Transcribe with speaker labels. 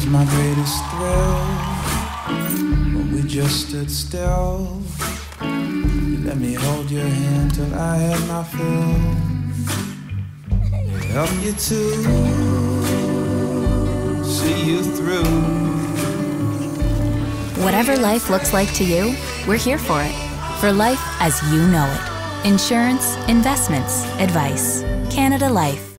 Speaker 1: was my greatest thrill when we just stood still. You let me hold your hand till I had my fill. Help you to see you through.
Speaker 2: Whatever life looks like to you, we're here for it. For life as you know it. Insurance, investments, advice. Canada Life.